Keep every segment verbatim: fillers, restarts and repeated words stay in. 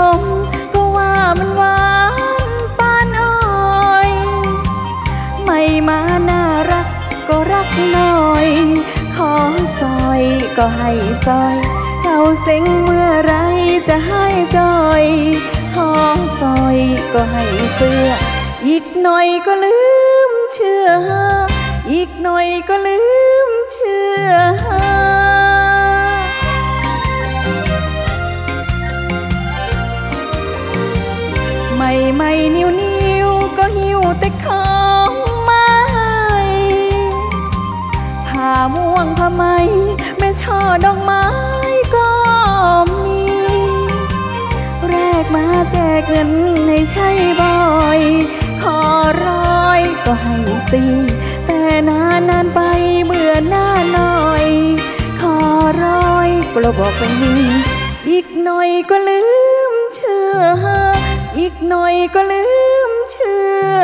มก็ว่ามันหวานปานอ้อยไม่มาน่ารักก็รักหน่อยขอซอยก็ให้ซอยเอาเซ็งเมื่อไรจะให้จอยขอซอยก็ให้เสื้ออีกหน่อยก็ลืมเชื่ออีกหน่อยก็ลืมเชื่อไม่ไม่นิ้วนิ้วก็หิวแต่ของไม้ผ้าม่วงผ้าไหมแม่ช่อดอกไม้ก็มีแรกมาแจกเงินให้ใช่บ่อยขอร้อยก็ให้สิแต่นานนานไปเบื่อหน้าหน่อยขอร้อยก็บอกไปนี้อีกหน่อยก็ลืมเชื่ออีกหน่อยก็ลืมเชื่อ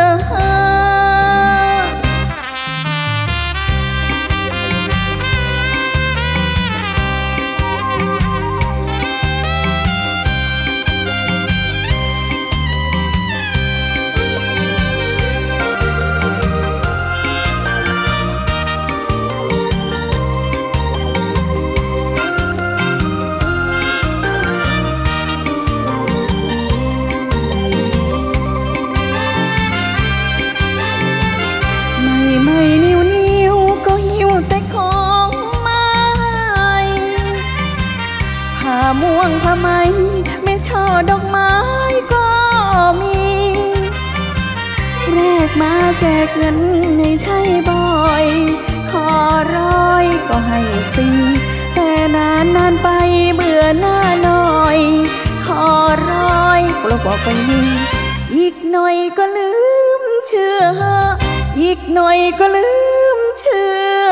ม่วงผ้าไหมแม่ช่อดอกไม้ก็มีแรกมาแจกเงินให้ใช่บ่อยขอร้อยก็ให้สิแต่นานนานไปเบื่อหน้าหน่อยขอร้อยก็บอกไปนี้อีกหน่อยก็ลืมเชื่ออีกหน่อยก็ลืมเชื่อ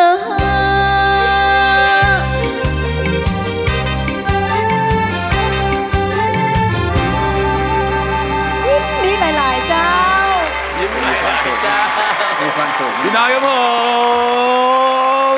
หลายๆเจ้ายิ้มมีความสุขจ้ามีความสุขพี่น้อยครับผม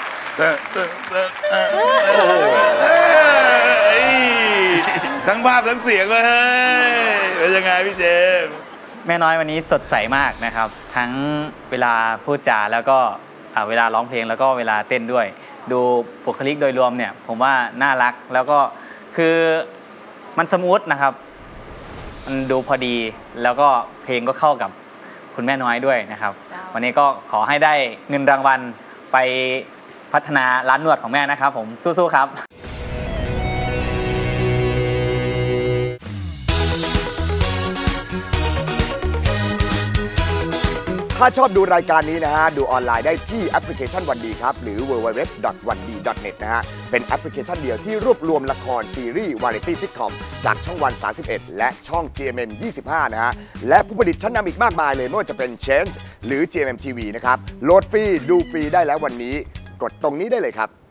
ทั้งภาพทั้งเสียงเลยเฮ้ยเป็นยังไงพี่เจมแม่น้อยวันนี้สดใสมากนะครับทั้งเวลาพูดจาแล้วก็เวลาร้องเพลงแล้วก็เวลาเต้นด้วยดูบุคลิกโดยรวมเนี่ยผมว่าน่ารักแล้วก็คือมันสมูทนะครับมันดูพอดีแล้วก็เพลงก็เข้ากับคุณแม่น้อยด้วยนะครับวันนี้ก็ขอให้ได้เงินรางวัลไปพัฒนาร้านนวดของแม่นะครับผมสู้ๆครับถ้าชอบดูรายการนี้นะฮะดูออนไลน์ได้ที่แอปพลิเคชันวันดีครับหรือ ดับเบิลยู ดับเบิลยู ดับเบิลยู ดอท วันดี ดอท เน็ต นะฮะเป็นแอปพลิเคชันเดียวที่รวบรวมละครซีรีส์วาไรตี้ซิทคอมจากช่องวันสามสิบเอ็ดและช่อง จี เอ็ม เอ็ม ยี่สิบห้านะฮะและผู้ผลิตชั้นนำอีกมากมายเลยไม่ว่าจะเป็น Change หรือ จี เอ็ม เอ็ม ที วี นะครับโหลดฟรีดูฟรีได้แล้ววันนี้กดตรงนี้ได้เลยครับ